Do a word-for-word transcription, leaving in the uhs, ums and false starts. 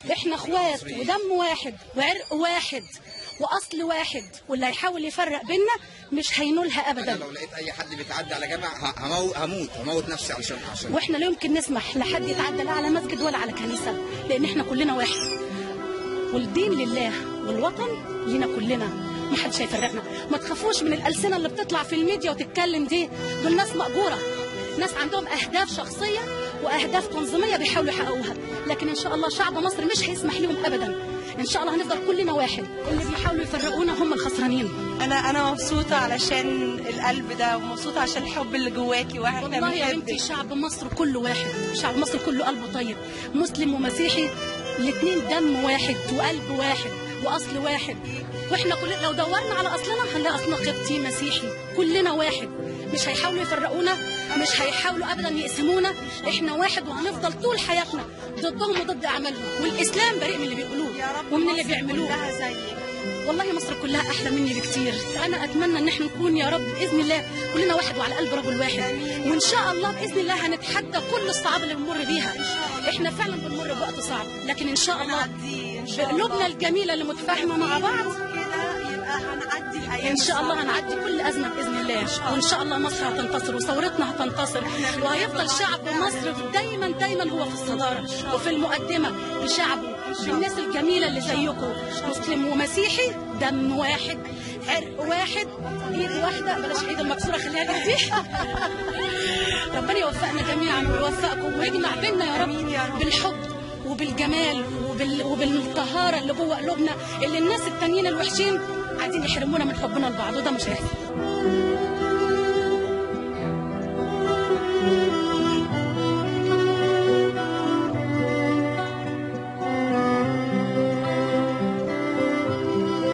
احنا اخوات ودم واحد وعرق واحد واصل واحد، واللي هيحاول يفرق بينا مش هينولها ابدا. انا لو لقيت اي حد بيتعدى على جامع هموت هموت نفسي علشان عشان واحنا لا يمكن نسمح لحد يتعدى لا على مسجد ولا على كنيسه، لان احنا كلنا واحد، والدين لله والوطن لينا كلنا، ما حدش هيفرقنا. ما تخافوش من الالسنه اللي بتطلع في الميديا وتتكلم دي، دول ناس مأجوره، ناس عندهم اهداف شخصيه واهداف تنظيميه بيحاولوا يحققوها، لكن ان شاء الله شعب مصر مش هيسمح لهم ابدا. ان شاء الله هنفضل كلنا واحد، اللي بيحاولوا يفرقونا هم الخسرانين. انا انا مبسوطه علشان القلب ده، ومبسوطه عشان الحب اللي جواكي، واحنا والله يا بنتي شعب مصر كله واحد، شعب مصر كله قلبه طيب، مسلم ومسيحي الاثنين دم واحد وقلب واحد واصل واحد. واحنا كلنا لو دورنا على اصلنا هنلاقي اصلنا قبطي مسيحي، كلنا واحد، مش هيحاولوا يفرقونا، مش هيحاولوا ابدا يقسمونا، احنا واحد وهنفضل طول حياتنا ضدهم وضد اعمالهم، والاسلام بريء من اللي بيقولوه ومن اللي بيعملوه. والله مصر كلها احلى مني بكتير، انا اتمنى ان احنا نكون يا رب باذن الله كلنا واحد وعلى قلب رجل واحد، وان شاء الله باذن الله هنتحدى كل الصعاب اللي بنمر بيها. احنا فعلا بنمر بوقت صعب، لكن ان شاء الله بقلوبنا الجميله اللي متفاهمه مع بعض ان شاء الله هنعدي كل ازمه باذن الله، وان شاء الله مصر هتنتصر وثورتنا هتنتصر، وهيفضل شعب مصر دايما دايما هو في الصداره وفي المقدمه بشعبه، بالناس الجميله اللي زيكم، مسلم ومسيحي دم واحد عرق واحد ايد واحده، بلاش ايد المكسوره خليها دي. ربنا يوفقنا جميعا ويوفقكم ويجمع بينا يا رب بالحب وبالجمال وبال... وبالطهاره اللي جوه قلوبنا، اللي الناس التانيين الوحشين عايزين يحرمونا من حبنا لبعض، وده مش هيحصل.